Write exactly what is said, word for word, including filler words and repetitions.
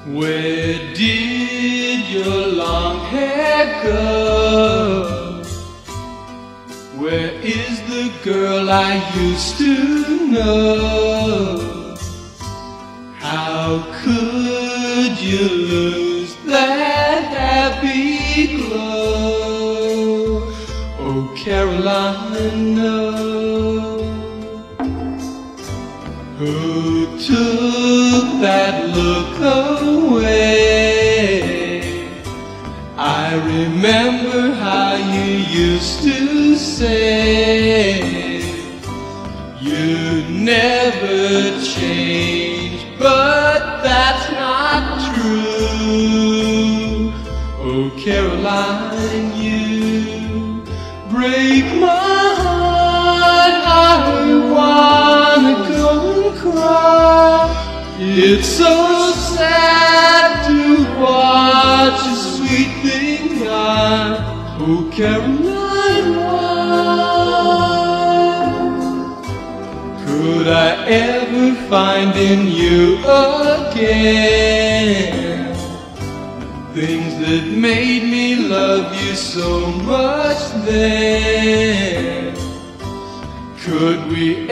Where did your long hair go? Where is the girl I used to know? How could you lose that happy glow? Oh, Caroline, no. Who took that look away? I remember how you used to say you never change, but that's not true. Oh, Caroline, you break my heart. I wanna go and cry. It's so sad to watch a sweet thing die. Oh, Caroline, why could I ever find in you again things that made me love you so much then? Could we